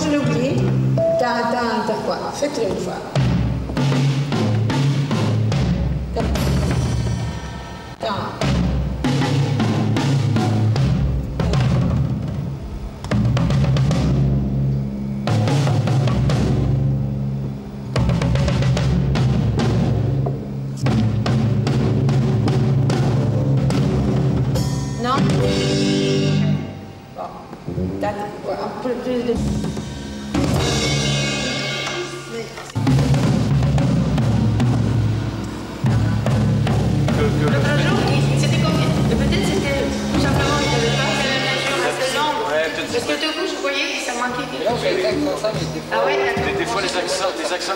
je l'oublie. T'as quoi? Faites-le une fois. Non? Bon. Un peu plus de... C'était combien? Peut-être c'était tout simplement il n'avait pas fait la mesure assez longue. Parce que tout coup, je voyais que ça manquait quelque chose. Ah ouais, d'accord. Des fois, les accents...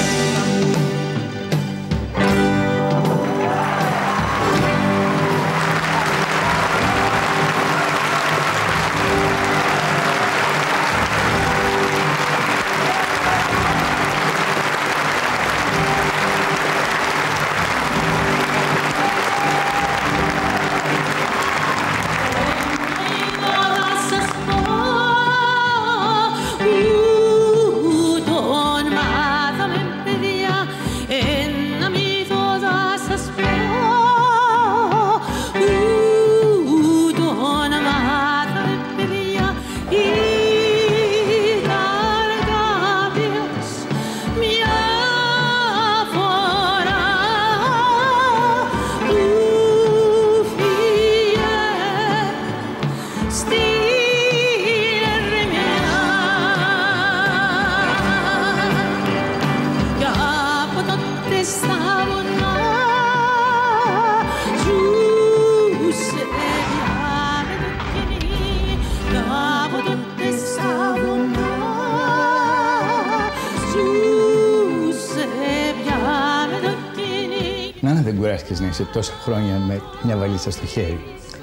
Νάνα, δεν κουράστηκες να είσαι τόσα χρόνια με μια βαλίτσα στο χέρι?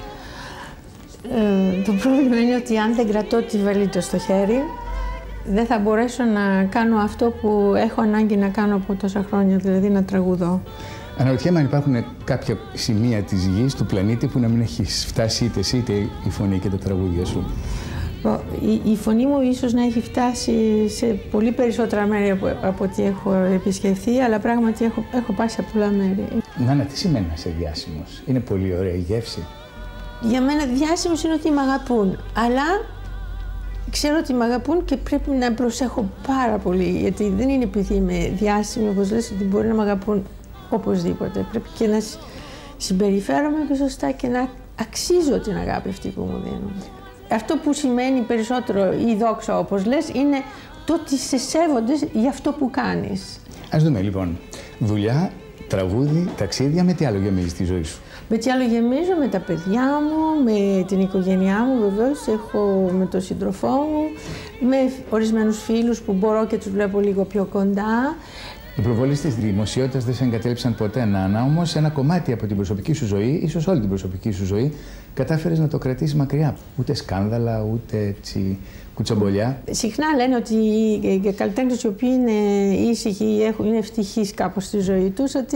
Το πρόβλημα είναι ότι αν δεν κρατώ τη βαλίτσα στο χέρι, δεν θα μπορέσω να κάνω αυτό που έχω ανάγκη να κάνω από τόσα χρόνια, δηλαδή να τραγουδώ. Αναρωτιέμαι αν υπάρχουν κάποια σημεία της γης, του πλανήτη, που να μην έχεις φτάσει είτε εσύ είτε η φωνή και τα τραγούδια σου. Η φωνή μου ίσως να έχει φτάσει σε πολύ περισσότερα μέρη από ό,τι έχω επισκεφθεί, αλλά πράγματι έχω πάει σε πολλά μέρη. Νάνα, τι σημαίνει να είσαι διάσημος? Είναι πολύ ωραία η γεύση. Για μένα διάσημος είναι ότι με αγαπούν, αλλά ξέρω ότι με αγαπούν και πρέπει να προσέχω πάρα πολύ, γιατί δεν είναι επειδή είμαι διάσημη, όπως λες, ότι μπορεί να με αγαπούν οπωσδήποτε. Πρέπει και να συμπεριφέρομαι και σωστά και να αξίζω την αγάπη αυτή που μου δίνουν. Αυτό που σημαίνει περισσότερο η δόξα, όπως λες, είναι το ότι σε σέβονται για αυτό που κάνεις. Ας δούμε λοιπόν. Δουλειά, τραγούδι, ταξίδια, με τι άλλο γεμίζεις τη ζωή σου? Με τι άλλο γεμίζω? Με τα παιδιά μου, με την οικογένειά μου βεβαίως, με τον σύντροφό μου, με ορισμένους φίλους που μπορώ και τους βλέπω λίγο πιο κοντά. Οι προβολές της δημοσιότητας δεν σε εγκατέλειψαν ποτέ, Νάνα, όμως ένα κομμάτι από την προσωπική σου ζωή, ίσως όλη την προσωπική σου ζωή, κατάφερες να το κρατήσεις μακριά. Ούτε σκάνδαλα, ούτε έτσι κουτσομπολιά. Συχνά λένε ότι οι καλλιτέχνες οι οποίοι είναι ήσυχοι ή είναι ευτυχείς κάπως στη ζωή τους, ότι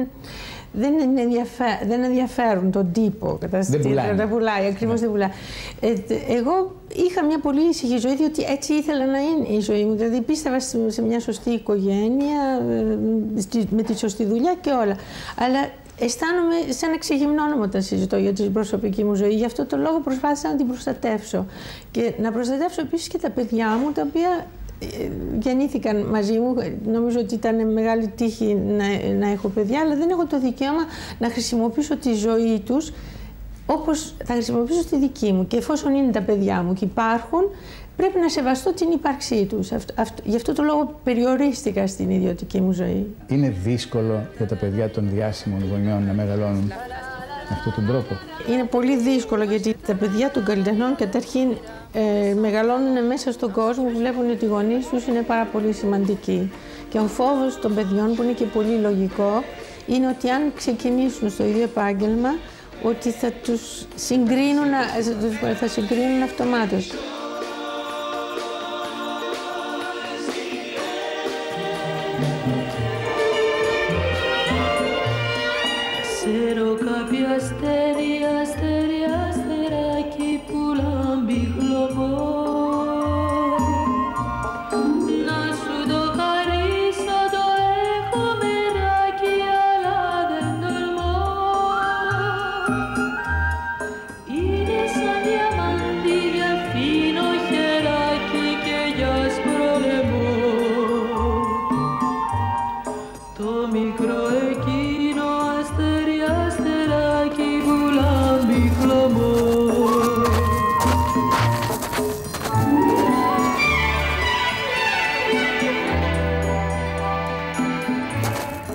δεν ενδιαφέρουν τον τύπο. Δεν πουλάει, ακριβώς δεν πουλάει. Εγώ είχα μια πολύ ήσυχη ζωή, διότι έτσι ήθελα να είναι η ζωή μου. Δηλαδή πίστευα σε μια σωστή οικογένεια, με τη σωστή δουλειά και όλα. Αλλά αισθάνομαι σαν ένα ξεγυμνώνομαι όταν συζητώ για την προσωπική μου ζωή. Γι' αυτό το λόγο προσπάθησα να την προστατεύσω. Και να προστατεύσω επίσης και τα παιδιά μου, τα οποία γεννήθηκαν μαζί μου. Νομίζω ότι ήταν μεγάλη τύχη να έχω παιδιά, αλλά δεν έχω το δικαίωμα να χρησιμοποιήσω τη ζωή τους όπως θα χρησιμοποιήσω τη δική μου. Και εφόσον είναι τα παιδιά μου και υπάρχουν, πρέπει να σεβαστώ την ύπαρξή τους. Γι' αυτό το λόγο περιορίστηκα στην ιδιωτική μου ζωή. Είναι δύσκολο για τα παιδιά των διάσημων γονιών να μεγαλώνουν με αυτόν τον τρόπο? Είναι πολύ δύσκολο, γιατί τα παιδιά των καλλιτεχνών καταρχήν μεγαλώνουν μέσα στον κόσμο που βλέπουν ότι οι γονείς τους είναι πάρα πολύ σημαντικοί. Και ο φόβος των παιδιών, που είναι και πολύ λογικό, είναι ότι αν ξεκινήσουν στο ίδιο επάγγελμα, ότι θα τους συγκρίνουν αυτομάτως. Ξέρω κάποια αστέρια, αστεράκι που λάμπει χλωμό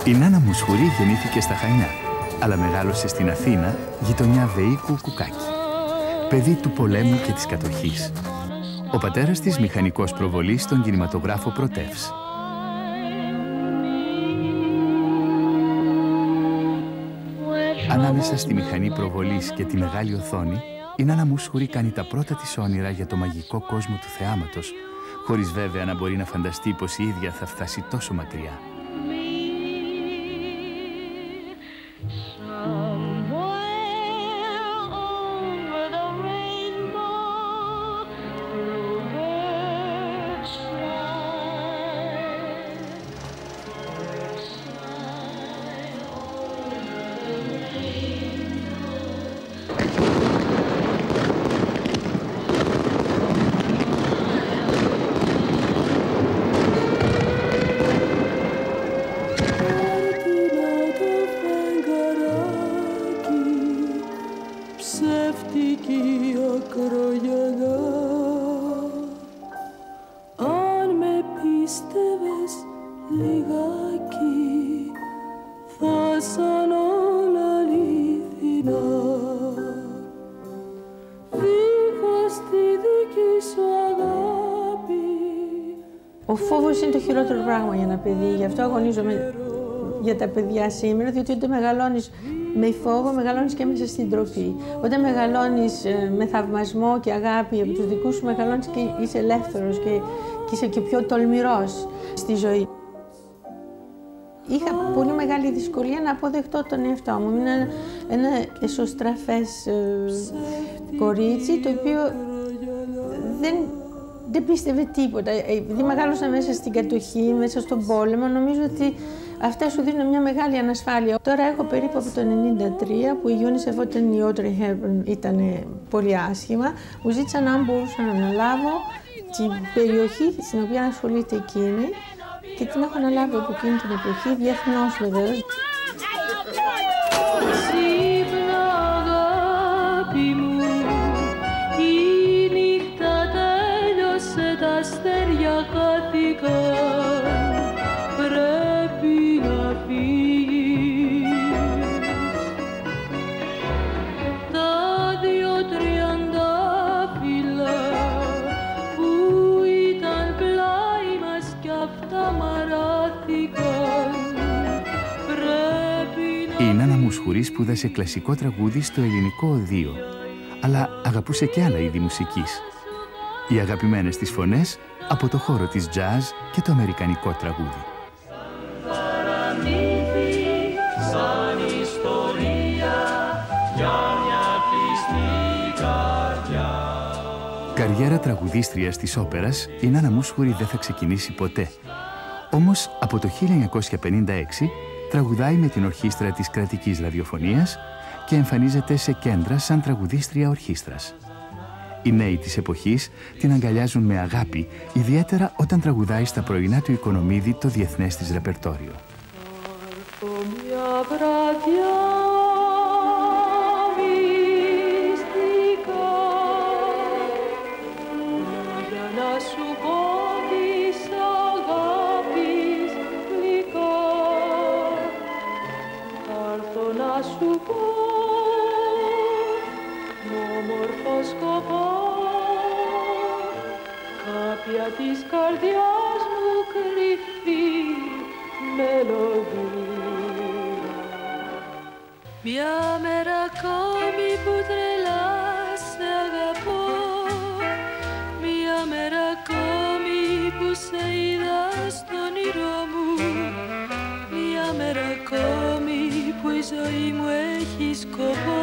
Η Νάνα Μουσχουρή γεννήθηκε στα Χανιά, αλλά μεγάλωσε στην Αθήνα, γειτονιά Βεΐκου Κουκάκη. Παιδί του πολέμου και της κατοχής. Ο πατέρας της μηχανικός προβολής στον κινηματογράφο Πρωτεύς. Ανάμεσα στη μηχανή προβολής και τη μεγάλη οθόνη, η Νάνα Μουσχουρή κάνει τα πρώτα της όνειρα για το μαγικό κόσμο του θεάματος, χωρίς βέβαια να μπορεί να φανταστεί πως η ίδια θα φτάσει τόσο μακριά. Ο φόβος είναι το χειρότερο πράγμα για ένα παιδί, γι' αυτό αγωνίζομαι για τα παιδιά σήμερα, διότι όταν μεγαλώνεις με φόβο, μεγαλώνεις και μέσα στην τροφή. Όταν μεγαλώνεις με θαυμασμό και αγάπη από τους δικούς σου, μεγαλώνεις και είσαι ελεύθερος και είσαι και πιο τολμηρός στη ζωή. Είχα πολύ μεγάλη δυσκολία να αποδεχτώ τον εαυτό μου. Ήμουν ένα εσωστραφές κορίτσι, το οποίο δεν πίστευε τίποτα. Επειδή μεγάλωσα μέσα στην κατοχή, μέσα στον πόλεμο, νομίζω ότι αυτά σου δίνουν μια μεγάλη ανασφάλεια. Τώρα έχω περίπου από το 1993, που η UNICEF, όταν η Audrey Hepburn ήταν πολύ άσχημα, μου ζήτησαν αν μπορούσα να αναλάβω την περιοχή στην οποία ασχολείται εκείνη, και την έχω αναλάβει από εκείνη την εποχή, διεθνώς βεβαίως. Η Νάνα Μουσχουρή σπούδασε κλασικό τραγούδι στο ελληνικό οδείο, αλλά αγαπούσε και άλλα είδη μουσικής. Οι αγαπημένες της φωνές από το χώρο της jazz και το αμερικανικό τραγούδι. Καριέρα τραγουδίστριας της όπερας η Νάνα Μουσχουρή δεν θα ξεκινήσει ποτέ. Όμως από το 1956 τραγουδάει με την ορχήστρα της κρατικής ραδιοφωνίας και εμφανίζεται σε κέντρα σαν τραγουδίστρια ορχήστρας. Οι νέοι της εποχής την αγκαλιάζουν με αγάπη, ιδιαίτερα όταν τραγουδάει στα πρωινά του Οικονομίδη το διεθνές της ρεπερτόριο. Της καρδιάς μου κρυφή μελωδία. Μια μέρα ακόμη που τρελά σε αγαπώ, μια μέρα ακόμη που σε είδα στον όνειρό μου, μια μέρα ακόμη που η ζωή μου έχει σκοπό,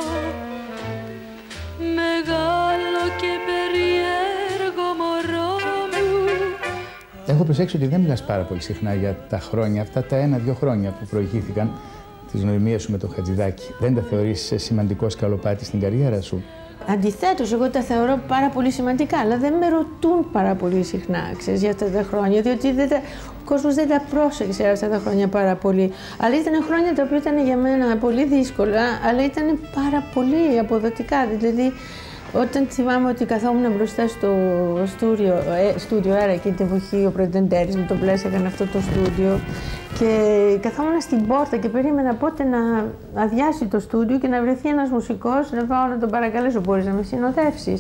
μεγάλο και περίεργο μωρό. Έχω προσέξει ότι δεν μιλάς πάρα πολύ συχνά για τα χρόνια αυτά, τα 1-2 χρόνια που προηγήθηκαν της γνωριμίας σου με τον Χατζηδάκη. Δεν τα θεωρείς σημαντικό σκαλοπάτι στην καριέρα σου? Αντιθέτως, εγώ τα θεωρώ πάρα πολύ σημαντικά, αλλά δεν με ρωτούν πάρα πολύ συχνά, ξέρεις, για αυτά τα χρόνια, διότι ο κόσμος δεν τα πρόσεξε αυτά τα χρόνια πάρα πολύ. Αλλά ήταν χρόνια τα οποία ήταν για μένα πολύ δύσκολα, αλλά ήταν πάρα πολύ αποδοτικά. Δηλαδή, Όταν θυμάμαι ότι καθόμουν μπροστά στο στούντιο Έρα εκείνη την εποχή, ο Πρετεντέρης με τον Πλέσσα έκανε αυτό το στούντιο και καθόμουν στην πόρτα και περίμενα πότε να αδειάσει το στούντιο και να βρεθεί ένας μουσικός να πάω να τον παρακαλέσω, μπορείς να με συνοδεύσεις.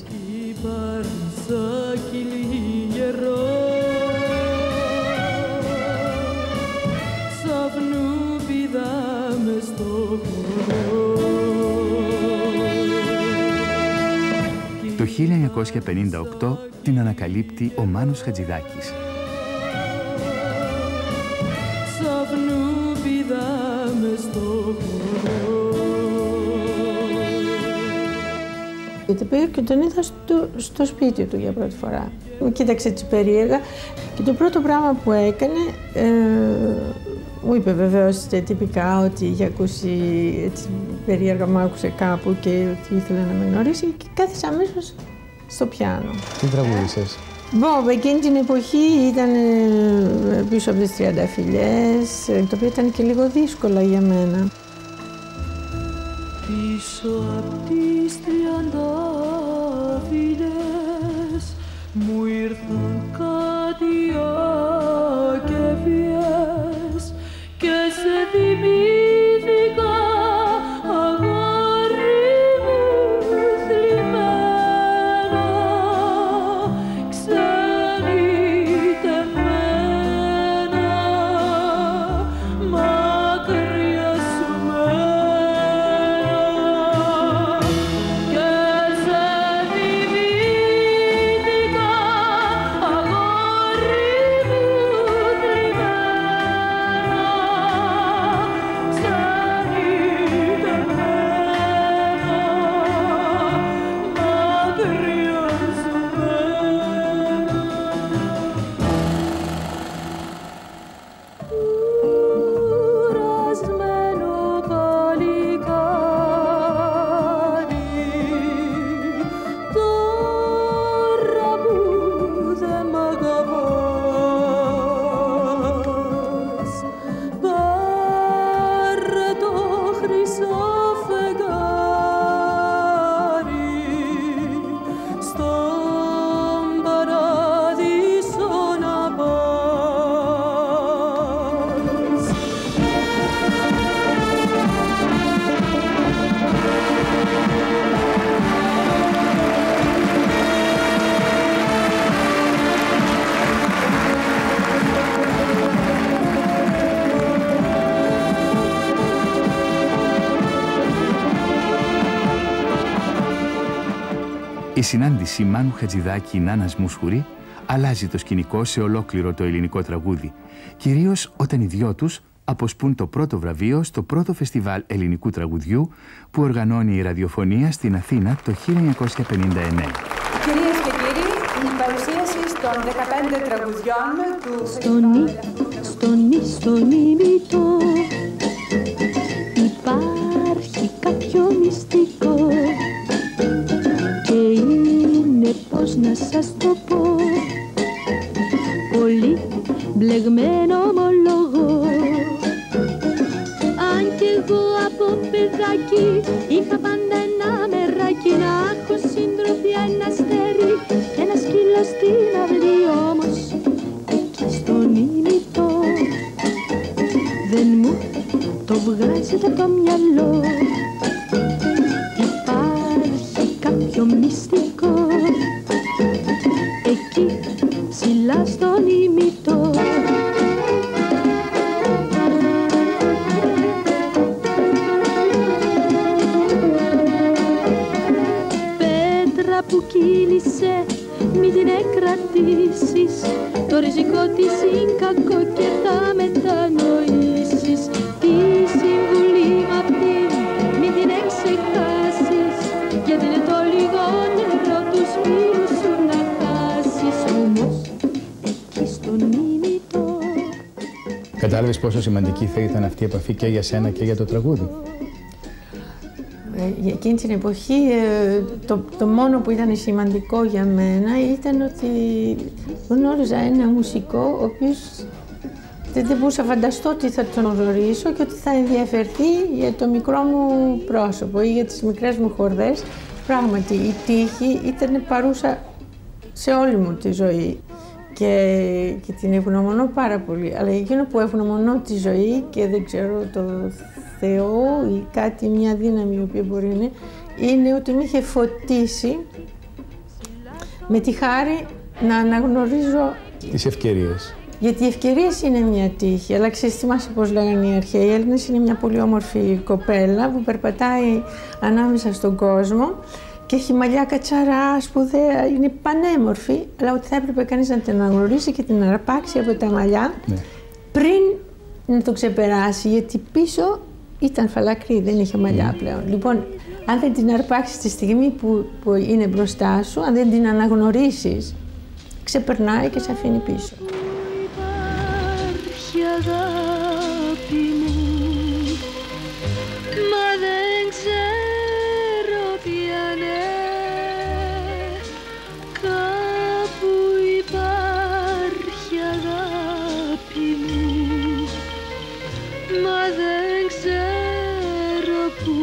Το 1958 την ανακαλύπτει ο Μάνος Χατζηδάκης. Γιατί πήγα και τον είδα στο σπίτι του για πρώτη φορά. Μου κοίταξε έτσι περίεργα και το πρώτο πράγμα που έκανε, μου είπε βεβαίως τυπικά ότι είχε ακούσει έτσι περίεργα, μου άκουσε κάπου και ότι ήθελε να με γνωρίσει και κάθισε αμέσως στο πιάνο. Τι τραγούδησες? Εκείνη την εποχή ήταν πίσω από τις Τριανταφυλιές, το οποίο ήταν και λίγο δύσκολα για μένα. Πίσω από τις Τριανταφυλιές μου ήρθαν κάτι ακεβιές και σε θυμήθηκα αγόρι μου θλιμμένα, ξενιτεμένα, μακριά σου μένα και σε θυμήθηκα αγόρι μου Η συνάντηση Μάνου Χατζηδάκη Νάνας Μούσχουρη αλλάζει το σκηνικό σε ολόκληρο το ελληνικό τραγούδι, κυρίως όταν οι δυο τους αποσπούν το πρώτο βραβείο στο πρώτο φεστιβάλ ελληνικού τραγουδιού που οργανώνει η ραδιοφωνία στην Αθήνα το 1959. Κυρίες και κύριοι, η παρουσίαση των 15 τραγουδιών του Στον ημιτό υπάρχει κάποιο μυστικό και είναι, πώς να σας το πω, πολύ μπλεγμένο ομολογώ. Αν κι εγώ από παιδάκι είχα πάντα ένα μεράκι να έχω σύντροφη, ένα αστέρι και ένα σκύλο στην αυλή, όμως εκεί στον ημιτό δεν μου το βγάζετε το μυαλό. Υπάρχει κάποιο μυστικό εκεί ψηλά στον ημιτό. Πέτρα που κύλησε μην την εκρατήσεις, το ριζικό της είναι κακό και θα μετανοήσεις. Τη συμβουλή μ' αυτή μην την εξεχάσεις, γιατί είναι το λιγότερο τους φίλους σου να χάσεις. Όμως εκεί στον ημιτό. Κατάλαβες πόσο σημαντική θα ήταν αυτή η επαφή και για σένα και για το τραγούδι? Για εκείνη την εποχή το μόνο που ήταν σημαντικό για μένα ήταν ότι γνώριζα ένα μουσικό ο οποίος δεν μπορούσα να φανταστώ ότι θα τον γνωρίσω και ότι θα ενδιαφερθεί για το μικρό μου πρόσωπο ή για τις μικρές μου χορδές Πράγματι, η τύχη ήταν παρούσα σε όλη μου τη ζωή και την ευγνωμονώ πάρα πολύ. Αλλά εκείνο που ευγνωμονώ τη ζωή και δεν ξέρω, το Θεό ή κάτι, μια δύναμη η οποία μπορεί να είναι ότι με είχε φωτίσει με τη χάρη να αναγνωρίζω τις ευκαιρίες. Γιατί οι ευκαιρίες είναι μια τύχη, αλλά ξέρεις, θυμάσαι πώς λέγανε οι αρχαίοι Έλληνες, είναι μια πολύ όμορφη κοπέλα που περπατάει ανάμεσα στον κόσμο και έχει μαλλιά κατσαρά, σπουδαία, είναι πανέμορφη, αλλά ότι θα έπρεπε κανείς να την αναγνωρίσει και την αρπάξει από τα μαλλιά πριν να το ξεπεράσει, γιατί πίσω ήταν φαλακρή, δεν είχε μαλλιά πλέον. Λοιπόν, αν δεν την αρπάξεις τη στιγμή που είναι μπροστά σου, αν δεν την αναγνωρίσεις, ξεπερνάει και σε αφήνει πίσω. Αγάπη μου, μα δεν ξέρω ποια ναι, κάπου υπάρχει αγάπη μου, μα δεν ξέρω πού,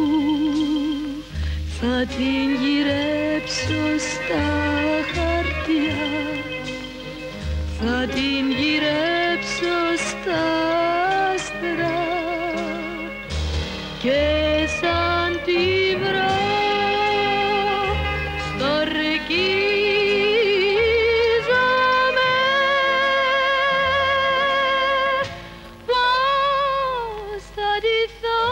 θα την γυρέψω στα χαρτιά, θα την γυρέψω στα άστρα και σαν τη βρω στορκίζομαι. Πώς θα ντυθώ,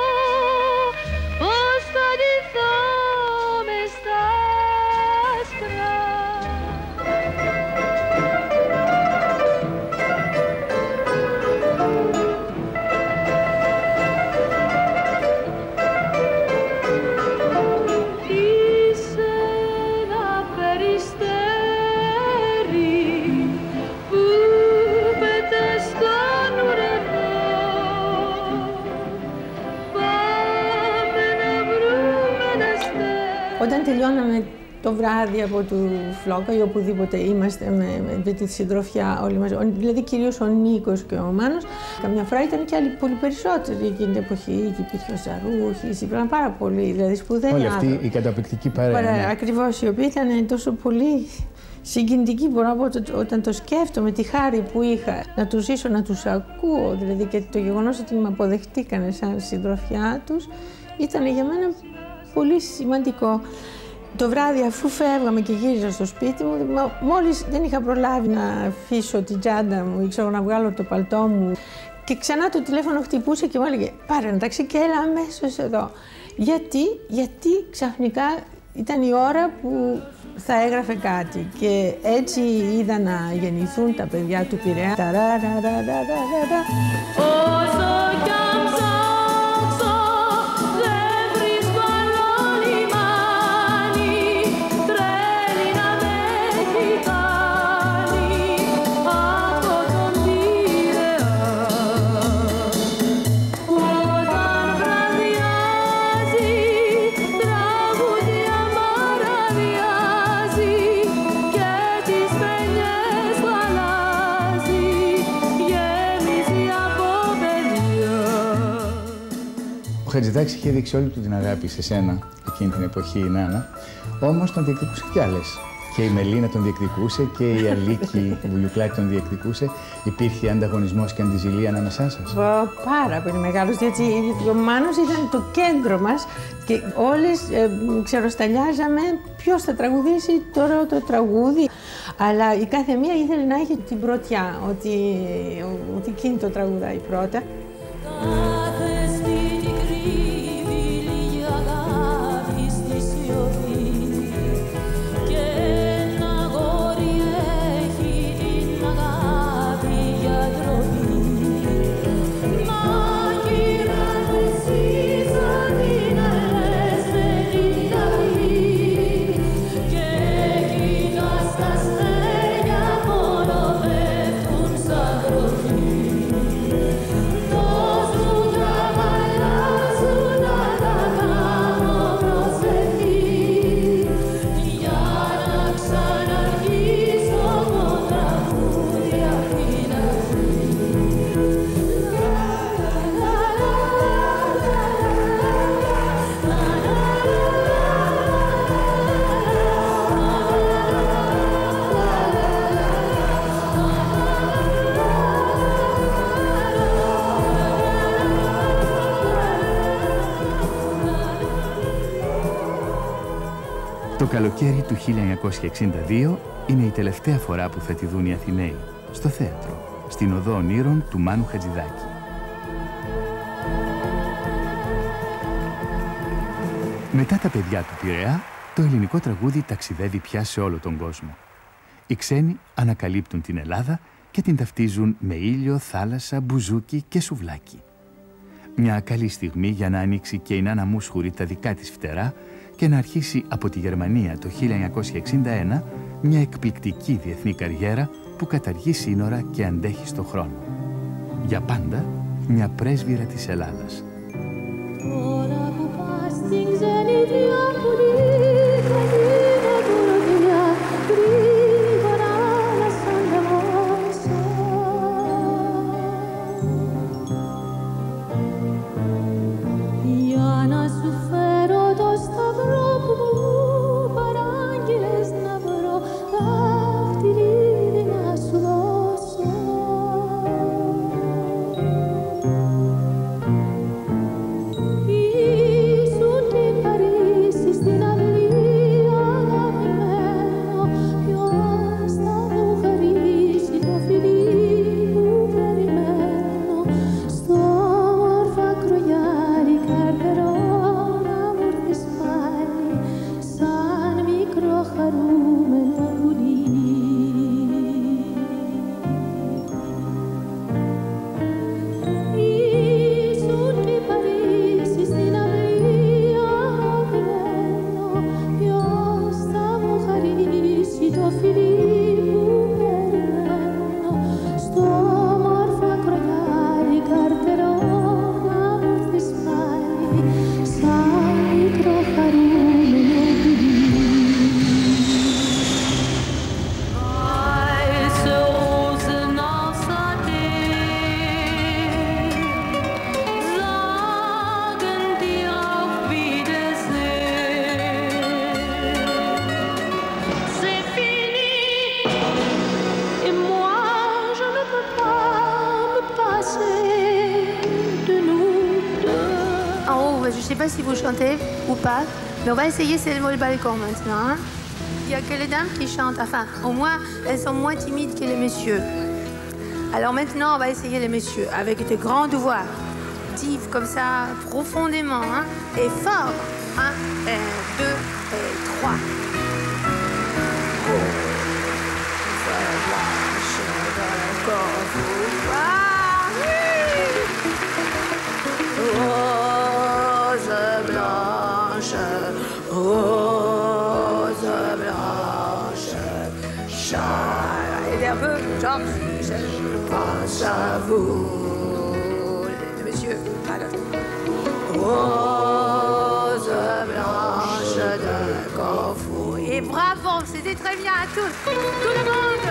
πώς θα ντυθώ μες στα άστρα. Όταν τελειώναμε το βράδυ από του Φλόκα ή οπουδήποτε είμαστε με τη συντροφιά όλοι μαζί, δηλαδή κυρίως ο Νίκος και ο Μάνος, καμιά φορά ήταν και άλλοι πολύ περισσότεροι εκείνη την εποχή, και υπήρχε ο Ζαρούχης, υπήρχαν πάρα πολλοί, δηλαδή σπουδαίοι όλοι αυτοί οι καταπληκτικοί παρέα. Ακριβώς, οι οποίοι ήταν τόσο πολύ συγκινητικοί, μπορώ να πω, όταν το σκέφτομαι, τη χάρη που είχα να τους ζήσω, να τους ακούω, δηλαδή και το γεγονός ότι με αποδεχτήκανε σαν συντροφιά τους, ήταν για μένα πολύ σημαντικό. Το βράδυ, αφού φεύγαμε και γύριζα στο σπίτι μου, μόλις δεν είχα προλάβει να αφήσω την τσάντα μου ή ξέρω να βγάλω το παλτό μου και ξανά το τηλέφωνο χτυπούσε και μου έλεγε «Πάρε ένα ταξί και έλα αμέσως εδώ». Γιατί ξαφνικά ήταν η ώρα που θα έγραφε κάτι και έτσι είδα να γεννηθούν τα παιδιά του Πειραιά. Ο Χατζηδάκης είχε δείξει όλη του την αγάπη σε σένα εκείνη την εποχή, η Νάνα, όμως τον διεκδικούσε κι άλλες. Και η Μελίνα τον διεκδικούσε και η Αλίκη Βουλιουκλάκη τον διεκδικούσε. Υπήρχε ανταγωνισμός και αντιζηλία ανάμεσά σας? Πάρα πολύ μεγάλος, γιατί ο Μάνος ήταν το κέντρο μας και όλες ξεροσταλιάζαμε ποιος θα τραγουδήσει τώρα το τραγούδι. Αλλά η κάθε μία ήθελε να έχει την πρωτιά, ότι εκείνη το τραγουδάει πρώτα. Το καλοκαίρι του 1962 είναι η τελευταία φορά που θα τη δουν οι Αθηναίοι, στο θέατρο, στην Οδό Ονείρων του Μάνου Χατζηδάκη. Μετά τα παιδιά του Πειραιά, το ελληνικό τραγούδι ταξιδεύει πια σε όλο τον κόσμο. Οι ξένοι ανακαλύπτουν την Ελλάδα και την ταυτίζουν με ήλιο, θάλασσα, μπουζούκι και σουβλάκι. Μια καλή στιγμή για να ανοίξει και η Νάνα Μούσχουρη τα δικά της φτερά και να αρχίσει από τη Γερμανία το 1961 μια εκπληκτική διεθνή καριέρα που καταργεί σύνορα και αντέχει στο χρόνο. Για πάντα μια πρέσβυρα της Ελλάδας. Je ne sais pas si vous chantez ou pas, mais on va essayer c'est le balcon maintenant. Hein. Il n'y a que les dames qui chantent, enfin, au moins, elles sont moins timides que les messieurs. Alors maintenant, on va essayer les messieurs, avec de grandes voix, actives comme ça, profondément, hein, et fort. 1, 2 et 3. Rose blanche, aidez un peu, genre, je pense à vous, monsieur, rose blanche de Corfou. Et bravo, c'était très bien à tous, tout le monde.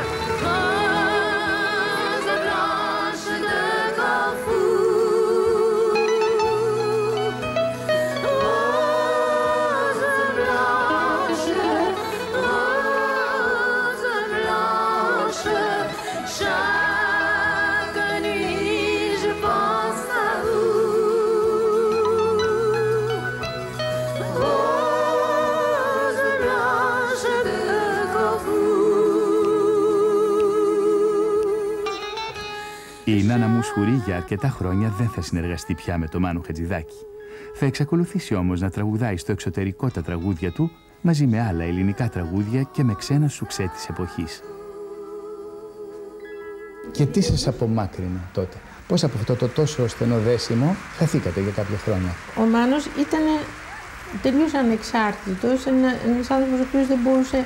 Rose blanche de Corfou. Η Νάνα Μούσχουρη για αρκετά χρόνια δεν θα συνεργαστεί πια με τον Μάνο Χατζηδάκη. Θα εξακολουθήσει όμως να τραγουδάει στο εξωτερικό τα τραγούδια του μαζί με άλλα ελληνικά τραγούδια και με ξένα σουξέ της εποχής. Και τι σας απομάκρυνε τότε? Πώς από αυτό το τόσο στενό δέσιμο χαθήκατε για κάποια χρόνια? Ο Μάνος ήταν τελείως ανεξάρτητος, ένας άνθρωπος ο οποίος δεν μπορούσε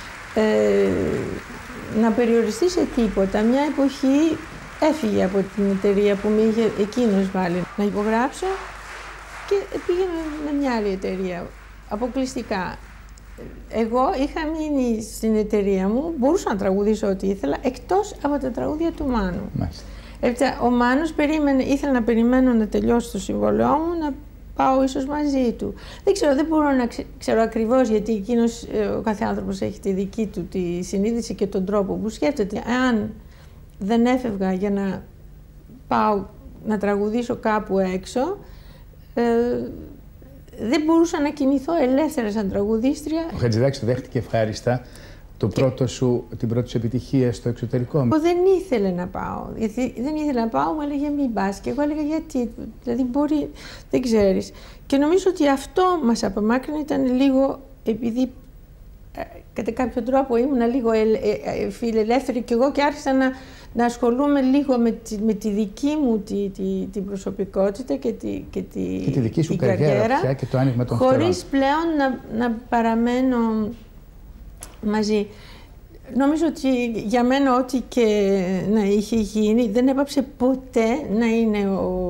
να περιοριστεί σε τίποτα. Μια εποχή έφυγε από την εταιρεία που με είχε εκείνος βάλει να υπογράψω και πήγαινε με μια άλλη εταιρεία, αποκλειστικά. Εγώ είχα μείνει στην εταιρεία μου, μπορούσα να τραγουδήσω ό,τι ήθελα, εκτός από τα τραγούδια του Μάνου. Έπειτα, ο Μάνος ήθελα να περιμένω να τελειώσει το συμβόλαιό μου, να πάω ίσως μαζί του. Δεν ξέρω, δεν μπορώ να ξέρω ακριβώς, γιατί εκείνος, ο κάθε άνθρωπος έχει τη δική του τη συνείδηση και τον τρόπο που σκέφτεται. Αν δεν έφευγα για να πάω να τραγουδήσω κάπου έξω, δεν μπορούσα να κινηθώ ελεύθερα σαν τραγουδίστρια. Ο Χατζηδάκης το δέχτηκε ευχάριστα την πρώτη σου επιτυχία στο εξωτερικό. Εγώ δεν ήθελε να πάω. Δεν ήθελε να πάω, μου έλεγε μην πας. Και εγώ έλεγα γιατί, δηλαδή μπορεί, δεν ξέρεις. Και νομίζω ότι αυτό μας απομάκρυνε, ήταν λίγο, επειδή κατά κάποιο τρόπο ήμουν λίγο φιλελεύθερη κι εγώ και άρχισα να ασχολούμαι λίγο με τη δική μου την προσωπικότητα και τη δική σου καριέρα πια και το άνοιγμα των φτερών. Χωρίς πλέον να παραμένω μαζί. Νομίζω ότι για μένα ό,τι και να είχε γίνει δεν έπαψε ποτέ να είναι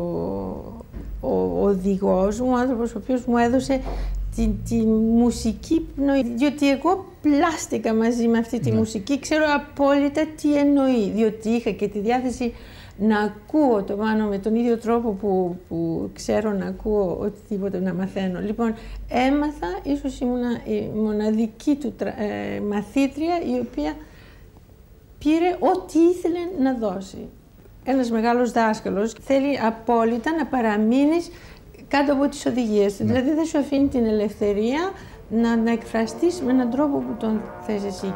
ο οδηγός μου, ο άνθρωπος ο οποίος μου έδωσε τη μουσική πνοή. Διότι εγώ πλάστηκα μαζί με αυτή τη μουσική, ξέρω απόλυτα τι εννοεί, διότι είχα και τη διάθεση να ακούω το Μάνο με τον ίδιο τρόπο που ξέρω να ακούω οτιδήποτε να μαθαίνω. Λοιπόν, έμαθα, ίσως ήμουν η μοναδική του μαθήτρια η οποία πήρε ό,τι ήθελε να δώσει. Ένας μεγάλος δάσκαλος θέλει απόλυτα να παραμείνεις κάτω από τις οδηγίες του. Δηλαδή δεν σου αφήνει την ελευθερία να εκφραστείς με έναν τρόπο που τον θες εσύ.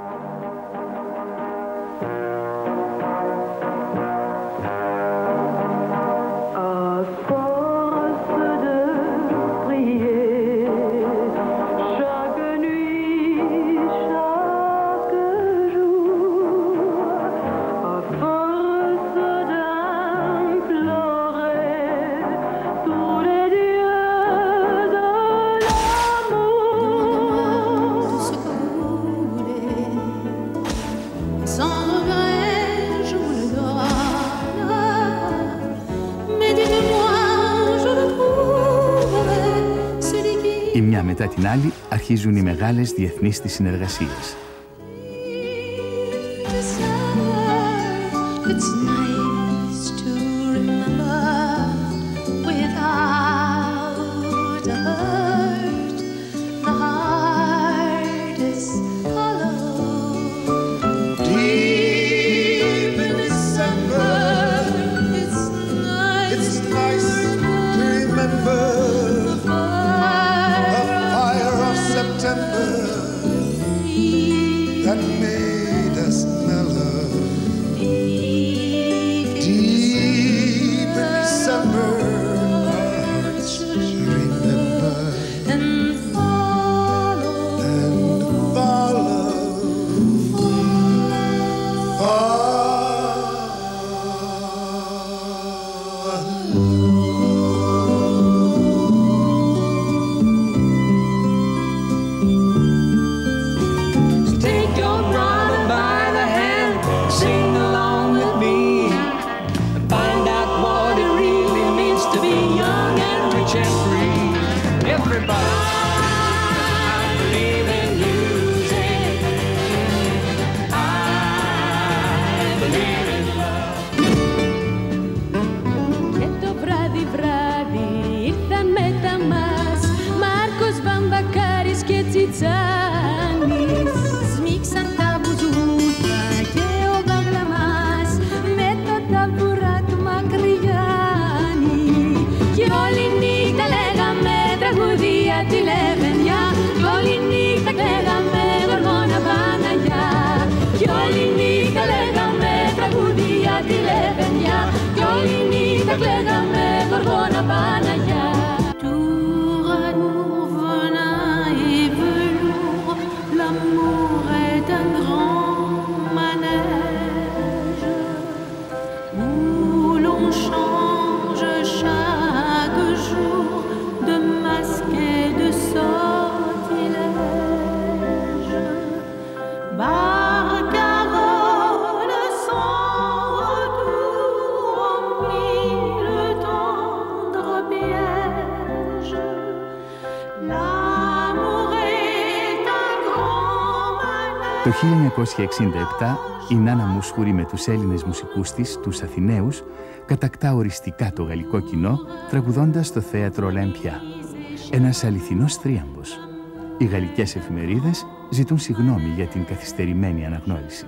Η μια μετά την άλλη αρχίζουν οι μεγάλες διεθνείς της συνεργασίες. Το 1967 η Νάνα Μουσχουρή με τους Έλληνες μουσικούς της, τους Αθηναίους, κατακτά οριστικά το γαλλικό κοινό, τραγουδώντας στο θέατρο Ολυμπιά. Ένας αληθινός θρίαμβος. Οι γαλλικές εφημερίδες ζητούν συγγνώμη για την καθυστερημένη αναγνώριση.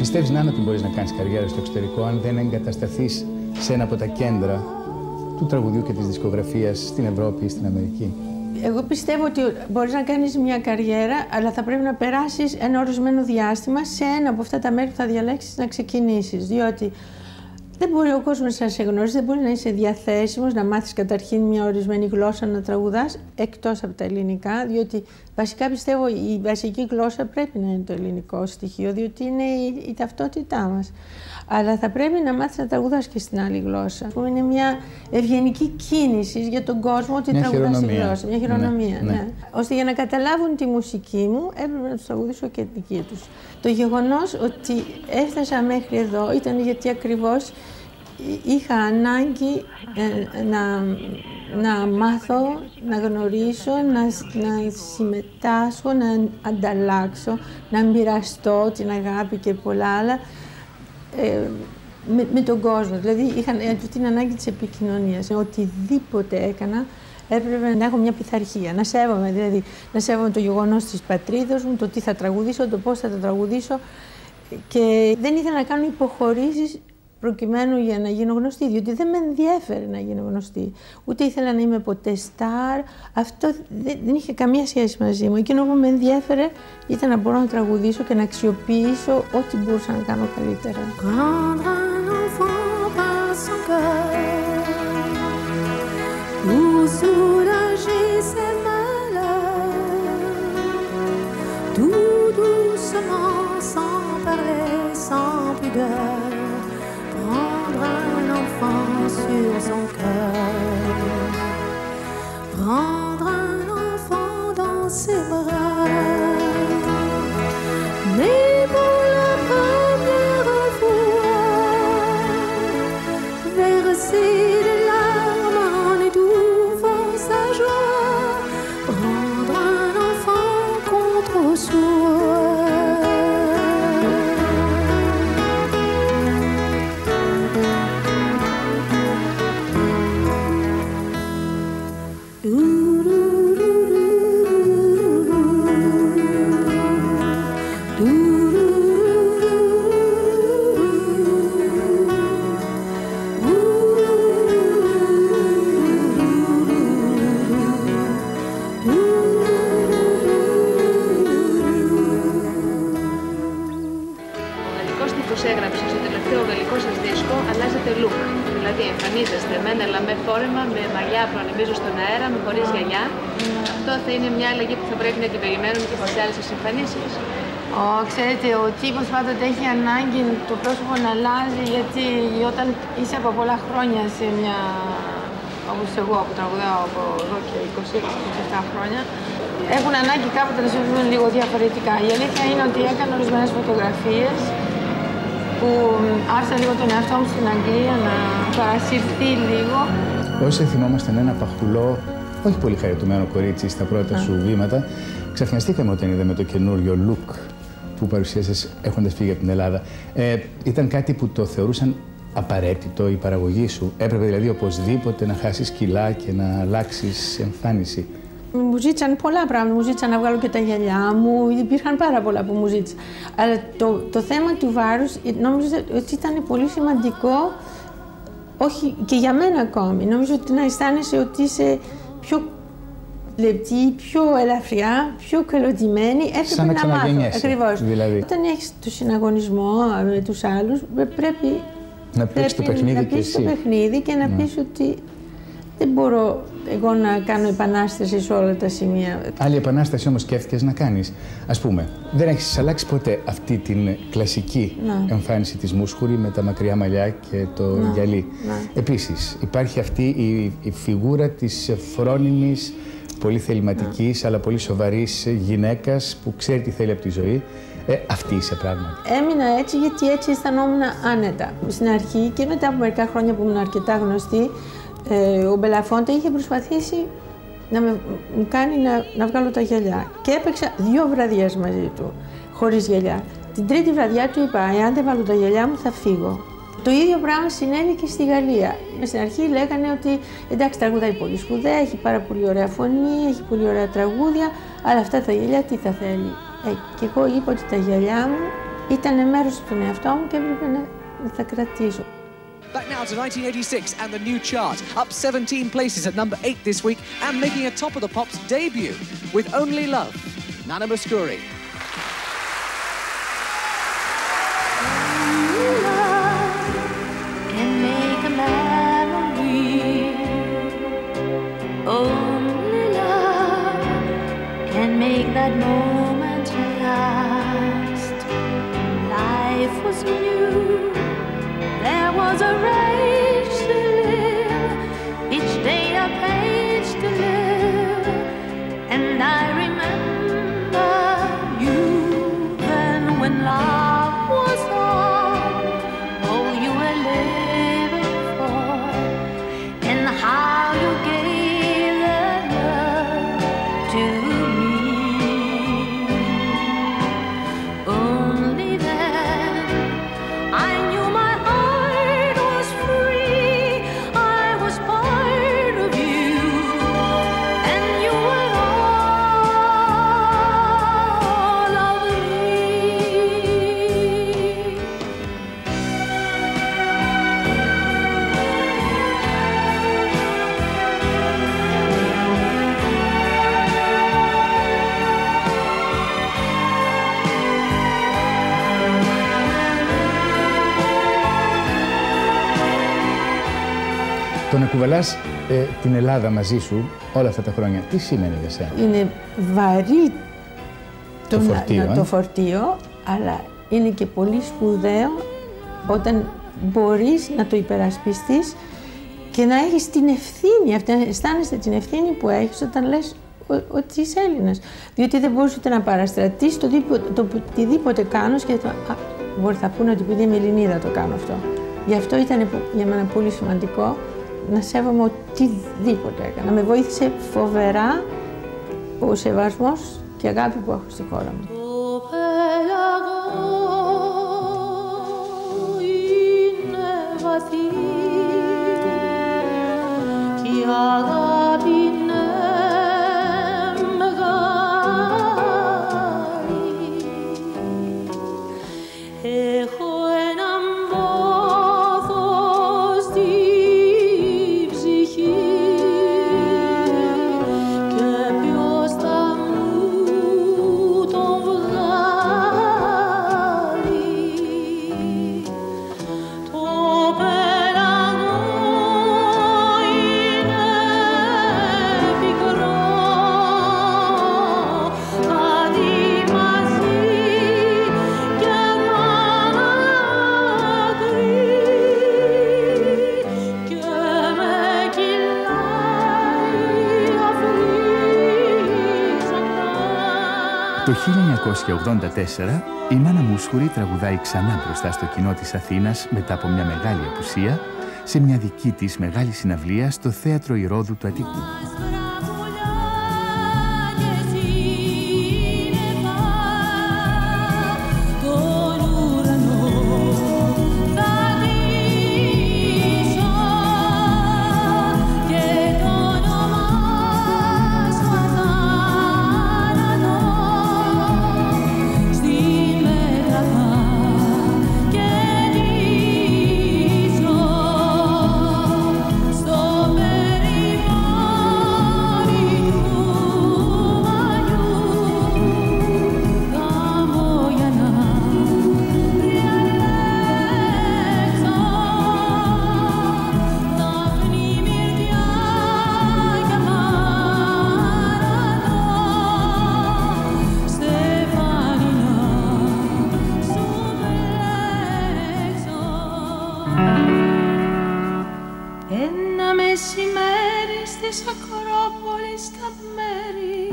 Πιστεύεις, Νάνα, ότι μπορείς να κάνεις καριέρα στο εξωτερικό αν δεν εγκατασταθείς σε ένα από τα κέντρα του τραγουδιού και της δισκογραφίας στην Ευρώπη ή στην Αμερική? Εγώ πιστεύω ότι μπορείς να κάνεις μια καριέρα, αλλά θα πρέπει να περάσεις ένα ορισμένο διάστημα σε ένα από αυτά τα μέρη που θα διαλέξεις να ξεκινήσεις. Διότι δεν μπορεί ο κόσμος να σε γνωρίζει, δεν μπορεί να είσαι διαθέσιμος, να μάθεις καταρχήν μια ορισμένη γλώσσα να τραγουδάς, εκτός από τα ελληνικά, διότι βασικά πιστεύω η βασική γλώσσα πρέπει να είναι το ελληνικό στοιχείο, διότι είναι η ταυτότητά μας. Αλλά θα πρέπει να μάθεις να τραγουδάς και στην άλλη γλώσσα. Είναι μια ευγενική κίνηση για τον κόσμο ότι τραγουδάς στη γλώσσα. Μια χειρονομία. Ναι. Ώστε για να καταλάβουν τη μουσική μου έπρεπε να τους τραγουδήσω και τη δική τους. Το γεγονός ότι έφτασα μέχρι εδώ ήταν γιατί ακριβώς είχα ανάγκη να μάθω, να γνωρίσω, να συμμετάσχω, να ανταλλάξω, να μοιραστώ την αγάπη και πολλά άλλα με τον κόσμο. Δηλαδή είχα την ανάγκη της επικοινωνίας. Οτιδήποτε έκανα έπρεπε να έχω μια πειθαρχία, να σέβομαι, δηλαδή να σέβομαι το γεγονός της πατρίδος μου, το τι θα τραγουδήσω, το πώς θα το τραγουδήσω, και δεν ήθελα να κάνω υποχωρήσεις προκειμένου για να γίνω γνωστή, διότι δεν με ενδιέφερε να γίνω γνωστή. Ούτε ήθελα να είμαι ποτέ στάρ. Αυτό δεν είχε καμία σχέση μαζί μου. Εκείνο που με ενδιέφερε ήταν να μπορώ να τραγουδήσω και να αξιοποιήσω ό,τι μπορούσα να κάνω καλύτερα. Sur son cœur, prendre un enfant dans ses bras, mais pour la première fois, verser des larmes en étouffant sa joie, prendre un enfant contre soi. Εμφανίζεστε με ένα λαμέ φόρεμα, με μαλλιά που ανεμίζω στον αέρα, με χωρίς γυαλιά. Αυτό θα είναι μια αλλαγή που θα πρέπει να την περιμένουμε και στις άλλες σας εμφανίσεις. Ξέρετε, ο τύπος πάντοτε έχει ανάγκη το πρόσωπο να αλλάζει, γιατί όταν είσαι από πολλά χρόνια σε μια... όπως εγώ που τραγουδάω από εδώ και 26-27 χρόνια, έχουν ανάγκη κάποτε να σε δουν λίγο διαφορετικά. Η αλήθεια είναι ότι έκανα ορισμένες φωτογραφίες που άφησα λίγο τον εαυτό μου στην Αγγλία να παρασυρθεί λίγο. Όσοι θυμόμασταν ένα παχουλό, όχι πολύ χαριτωμένο κορίτσι στα πρώτα σου βήματα, ξαφνιαστήκαμε όταν είδαμε το καινούριο look που παρουσίασες έχοντας φύγει από την Ελλάδα. Ήταν κάτι που το θεωρούσαν απαραίτητο η παραγωγή σου? Έπρεπε δηλαδή οπωσδήποτε να χάσεις κιλά και να αλλάξεις εμφάνιση? Μου ζήτησαν πολλά πράγματα. Μου ζήτησαν να βγάλω και τα γυαλιά μου. Υπήρχαν πάρα πολλά που μου ζήτησαν. Αλλά το θέμα του βάρους νόμιζα ότι ήταν πολύ σημαντικό, όχι και για μένα ακόμη. Νομίζω ότι να αισθάνεσαι ότι είσαι πιο λεπτή, πιο ελαφριά, πιο καλωτημένη. Έπρεπε να μάθω. Ακριβώς. Δηλαδή. Όταν έχεις το συναγωνισμό με τους άλλους, πρέπει να παίξεις το παιχνίδι και εσύ. Το παιχνίδι και να πεις ότι δεν μπορώ εγώ να κάνω επανάσταση σε όλα τα σημεία. Άλλη επανάσταση όμως σκέφτηκες να κάνεις? Ας πούμε, δεν έχεις αλλάξει ποτέ αυτή την κλασική εμφάνιση της Μούσχουρη με τα μακριά μαλλιά και το γυαλί. Επίσης, υπάρχει αυτή η φιγούρα της φρόνιμης, πολύ θεληματικής, αλλά πολύ σοβαρής γυναίκας που ξέρει τι θέλει από τη ζωή. Αυτή είσαι πράγματι. Έμεινα έτσι γιατί έτσι αισθανόμουν άνετα. Στην αρχή και μετά από μερικά χρόνια που ήμουν αρκετά γνωστή, ο Μπελαφόντε είχε προσπαθήσει να με κάνει να βγάλω τα γυαλιά. Και έπαιξα 2 βραδιές μαζί του, χωρίς γυαλιά. Την τρίτη βραδιά του είπα, εάν δεν βάλω τα γυαλιά μου θα φύγω. Το ίδιο πράγμα συνέβη και στη Γαλλία. Στην αρχή λέγανε ότι εντάξει, τραγουδάει πολύ σπουδαία, έχει πάρα πολύ ωραία φωνή, έχει πολύ ωραία τραγούδια, αλλά αυτά τα γυαλιά τι θα θέλει? Και εγώ είπα ότι τα γυαλιά μου ήταν μέρος του εαυτό μου και έπρεπε να τα κρατήσω. Back now to 1986 and the new chart, up 17 places at number 8 this week and making a Top of the Pops debut with Only Love, Nana Mouskouri. Only love can make a memory. Only love can make that moment last. Life was new. There was a rage to live, each day a page to live, and I remember you then when love was all you were living for, and how you gave that love to me. Only then I knew my Το να κουβαλάς την Ελλάδα μαζί σου όλα αυτά τα χρόνια, τι σημαίνει για σένα? Είναι βαρύ το φορτίο, αλλά είναι και πολύ σπουδαίο όταν μπορείς να το υπερασπιστείς και να έχεις την ευθύνη, αισθάνεσαι την ευθύνη που έχεις όταν λες ότι είσαι Έλληνας. Διότι δεν μπορείς ούτε να παραστρατείς το οτιδήποτε κάνω και μπορεί θα πούνε ότι επειδή είμαι Ελληνίδα το κάνω αυτό. Γι' αυτό ήταν για μένα πολύ σημαντικό να σέβομαι οτιδήποτε έκανα. Με βοήθησε φοβερά ο σεβασμός και αγάπη που έχω στη χώρα μου. Το πέλαγο είναι βαθύ και η αγάπη είναι μεγάλη. Έχω έναν πόθο στη ψυχή και ποιος θα μου τον βγάλει. Το πέλαγο είναι πικρό, κάτι μαζί και δάκρυ και με κυλάει αφρίζοντας. Το 1984 η Νάνα Μouskouri τραγουδάει ξανά μπροστά στο κοινό της Αθήνας μετά από μια μεγάλη απουσία σε μια δική της μεγάλη συναυλία στο Θέατρο Ηρώδου του Αττικού. Ένα μεσημέρι στις Ακρόπολης στα μέρη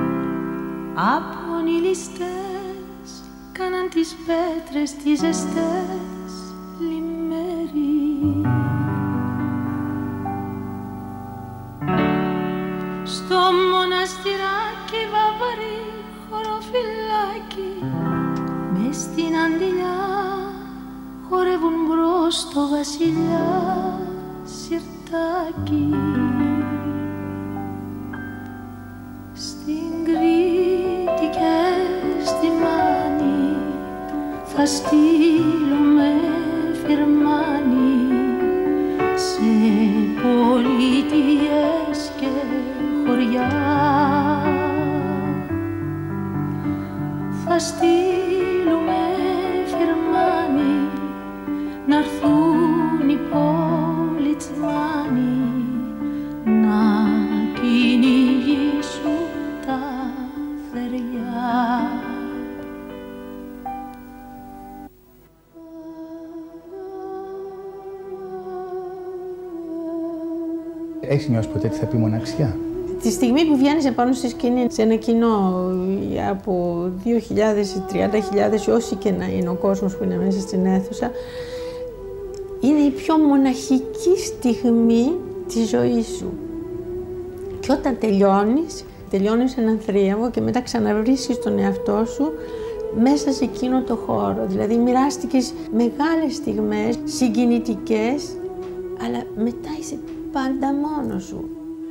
από νηλιστές κάναν τις πέτρες τις ζεστές λιμέρι. Στο μοναστηράκι βαβαρή χωροφυλάκι μες στην αντιλιά χορεύουν μπρος το βασιλιά σιρτάκι. Στην Κρήτη και στη Μάνη θα θα στείλουμε φιρμάνι σε πολιτείες και χωριά. Θα στείλουμε φιρμάνι να'ρθούν οι πολιτσμάνοι να κυνηγήσουν τα θεριά. Έχεις νιώσει ποτέ τι θα πει μοναξιά? Τη στιγμή που βγαίνεις επάνω στη σκηνή σε ένα κοινό από 2.000 ή 30.000, όσοι και να είναι ο κόσμος που είναι μέσα στην αίθουσα, είναι η πιο μοναχική στιγμή της ζωής σου. Και όταν τελειώνεις έναν θρίαμβο και μετά ξαναβρίσκεις τον εαυτό σου μέσα σε εκείνο το χώρο. Δηλαδή μοιράστηκες μεγάλες στιγμές, συγκινητικές, αλλά μετά είσαι πάντα μόνος σου.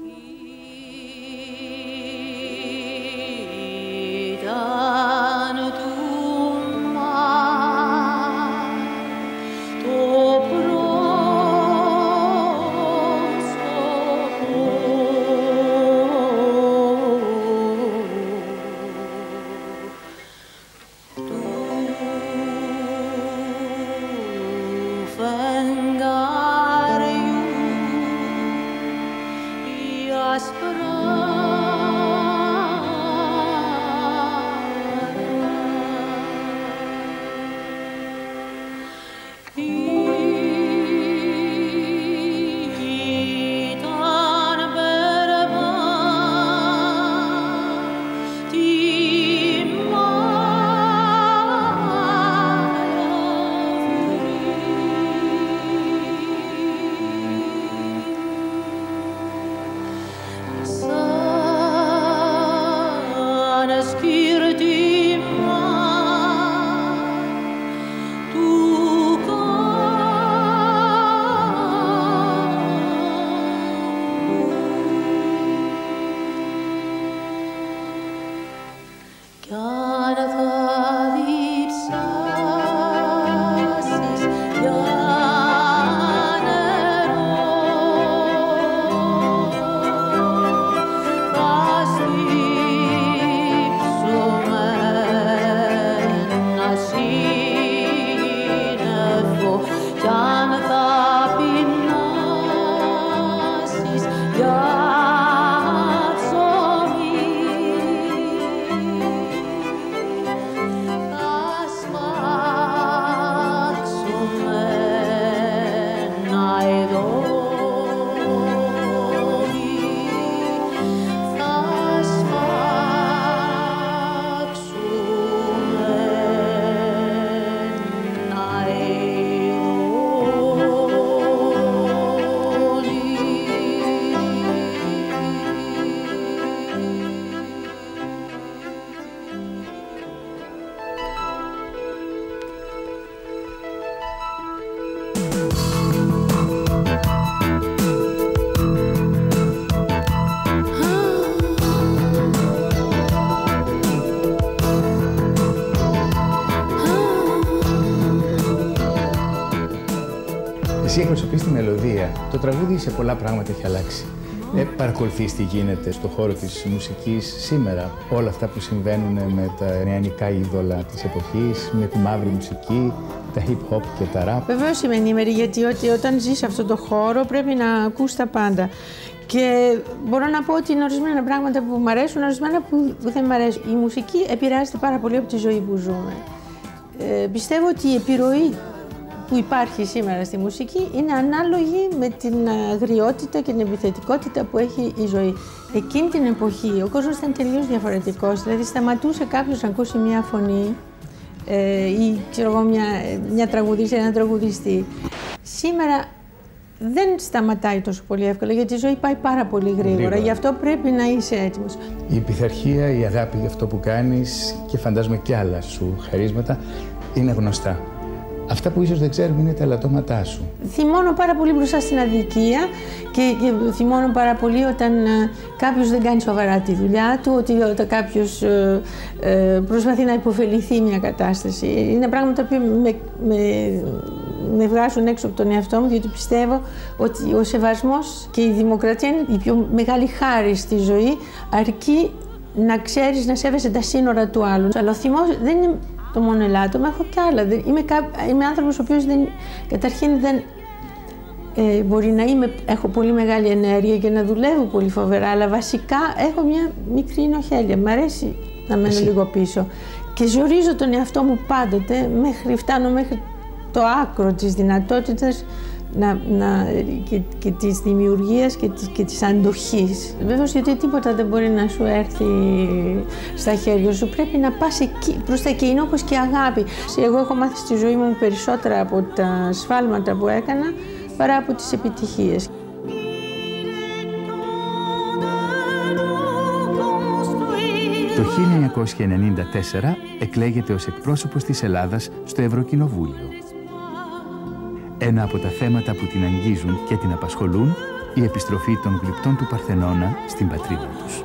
Εσύ εκπροσωπείς τη μελωδία. Το τραγούδι σε πολλά πράγματα έχει αλλάξει. Παρακολουθείς τι γίνεται στον χώρο της μουσικής σήμερα, όλα αυτά που συμβαίνουν με τα νεανικά είδωλα της εποχής, με τη μαύρη μουσική, τα hip hop και τα rap. Βεβαίως είμαι ενήμερη, γιατί όταν ζεις σε αυτόν τον χώρο πρέπει να ακούς τα πάντα. Και μπορώ να πω ότι είναι ορισμένα πράγματα που μου αρέσουν, ορισμένα που δεν μου αρέσουν. Η μουσική επηρεάζεται πάρα πολύ από τη ζωή που ζούμε. Πιστεύω ότι η επιρροή που υπάρχει σήμερα στη μουσική είναι ανάλογη με την αγριότητα και την επιθετικότητα που έχει η ζωή. Εκείνη την εποχή ο κόσμος ήταν τελείως διαφορετικός, δηλαδή σταματούσε κάποιος να ακούσει μια φωνή ή ξέρω εγώ μια τραγουδίστρια, έναν τραγουδιστή. Σήμερα δεν σταματάει τόσο πολύ εύκολα, γιατί η ζωή πάει πάρα πολύ γρήγορα, γι' αυτό πρέπει να είσαι έτοιμος. Η πειθαρχία, η αγάπη για αυτό που κάνεις και φαντάζομαι και άλλα σου χαρίσματα είναι γνωστά. Αυτά που ίσως δεν ξέρουμε είναι τα ελαττώματά σου. Θυμώνω πάρα πολύ μπροστά στην αδικία και θυμώνω πάρα πολύ όταν κάποιος δεν κάνει σοβαρά τη δουλειά του, όταν κάποιος προσπαθεί να υποφεληθεί μια κατάσταση. Είναι πράγματα που με βγάζουν έξω από τον εαυτό μου, διότι πιστεύω ότι ο σεβασμός και η δημοκρατία είναι η πιο μεγάλη χάρη στη ζωή, αρκεί να ξέρεις να σέβεσαι τα σύνορα του άλλου. Αλλά ο θυμός δεν είναι το μόνο ελάττωμα, έχω κι άλλα. Είμαι άνθρωπος ο οποίος καταρχήν δεν μπορεί να έχω πολύ μεγάλη ενέργεια και να δουλεύω πολύ φοβερά, αλλά βασικά έχω μια μικρή ενοχέλεια. Μ' αρέσει να μένω λίγο πίσω και ζορίζω τον εαυτό μου πάντοτε, φτάνω μέχρι το άκρο της δυνατότητας και της δημιουργίας και της αντοχής. Βέβαια, γιατί τίποτα δεν μπορεί να σου έρθει στα χέρια σου. Πρέπει να πας προς τα εκεί, είναι όπως και η αγάπη. Εγώ έχω μάθει στη ζωή μου περισσότερα από τα σφάλματα που έκανα παρά από τις επιτυχίες. Το 1994 εκλέγεται ως εκπρόσωπος της Ελλάδας στο Ευρωκοινοβούλιο. Ένα από τα θέματα που την αγγίζουν και την απασχολούν, η επιστροφή των γλυπτών του Παρθενώνα στην πατρίδα τους.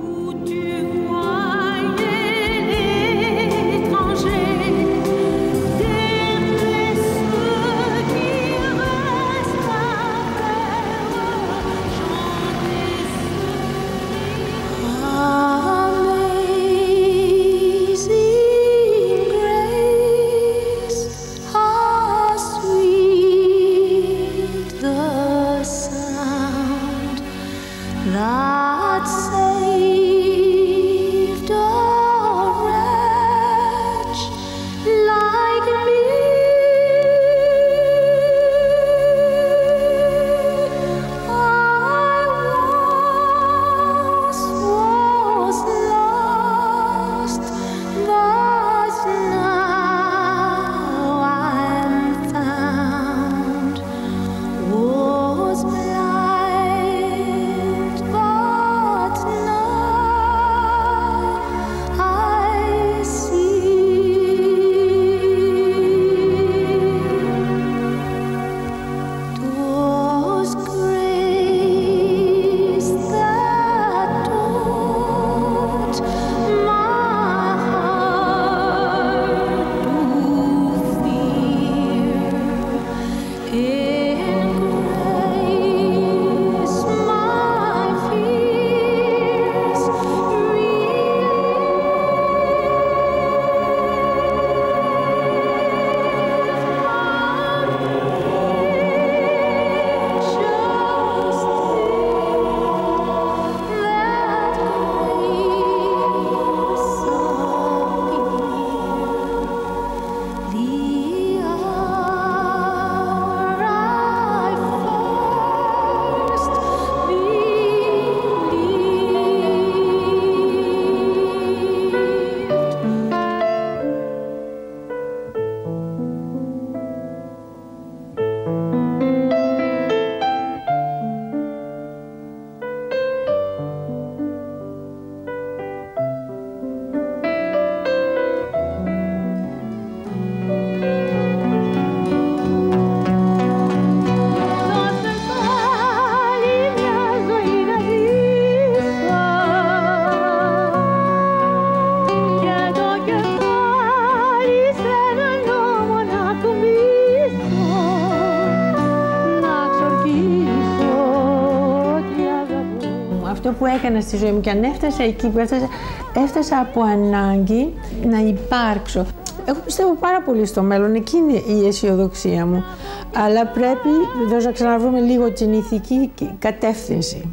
Αυτό που έκανα στη ζωή μου και αν έφτασα εκεί που έφτασα από ανάγκη να υπάρξω. Εγώ πιστεύω πάρα πολύ στο μέλλον, εκεί είναι η αισιοδοξία μου. Αλλά πρέπει βεβαίως να ξαναβρούμε λίγο την ηθική κατεύθυνση.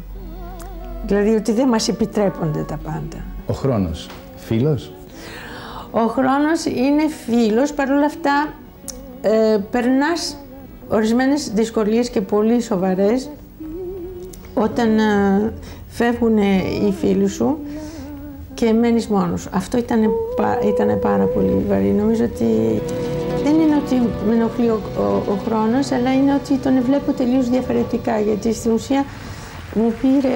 Δηλαδή ότι δεν μας επιτρέπονται τα πάντα. Ο χρόνος, φίλος? Ο χρόνος είναι φίλος, παρόλα αυτά περνάς ορισμένες δυσκολίες και πολύ σοβαρές όταν φεύγουν οι φίλοι σου και μένεις μόνος σου. Αυτό ήταν πάρα πολύ βαρύ. Νομίζω ότι δεν είναι ότι με ενοχλεί ο χρόνος, αλλά είναι ότι τον βλέπω τελείως διαφορετικά, γιατί στην ουσία μου πήρε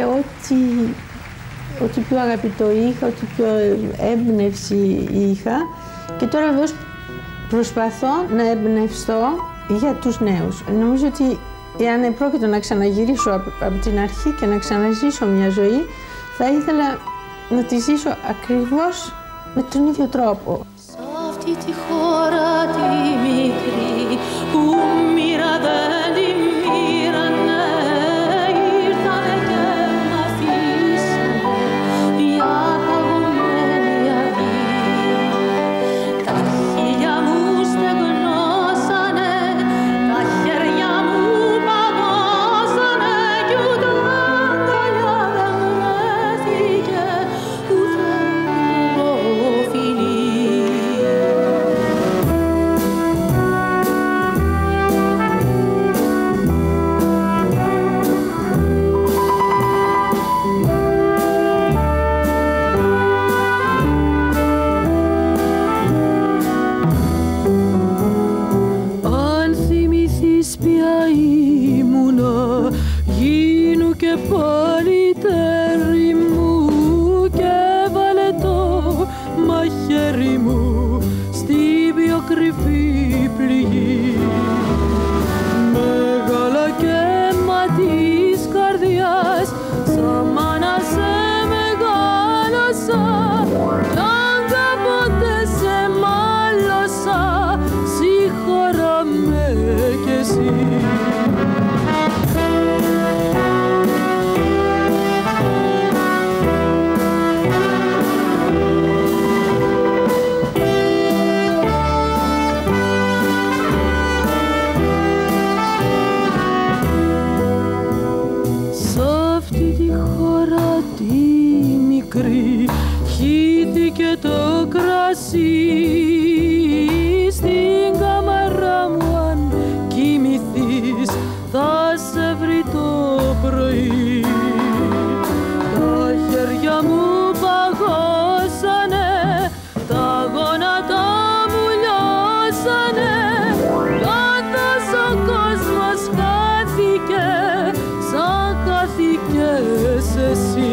ό,τι πιο αγαπητό είχα, ό,τι πιο έμπνευση είχα και τώρα βεβαίως προσπαθώ να εμπνευστώ για τους νέους. Νομίζω ότι εάν επρόκειτο να ξαναγυρίσω από την αρχή και να ξαναζήσω μια ζωή, θα ήθελα να τη ζήσω ακριβώς με τον ίδιο τρόπο. Σ' αυτή τη χώρα τη μικρή που μοίρα δεν τη μοίρανε, ήρθανε και μ' αφήσανε μια παγωμένη αδεία. Τα χείλια μου στεγνώσανε, τα χέρια μου παγώσανε κι ούτε αγκαλιά δεν βρέθηκε, ούτε φιλί. Αν θυμηθείς ποια ήμουνα, γίνου και πάλι τέρι μου και βάλε το μαχαίρι μου στην πιο κρυφή πληγή. Μεγάλα και αίμα της καρδιάς, σαν μάνα σε μεγάλωσα, κι αν κάποτε σε μάλωσα, συγχώρα με κι εσύ. Σ' αυτή τη χώρα τη μικρή χύθηκε το κρασί, στην κάμαρα μου αν κοιμηθείς θα σε βρει το πρωί. Τα χέρια μου παγώσανε, τα γόνατα μου λιώσανε, καθώς ο κόσμος χάθηκε σαν χάθηκες εσύ.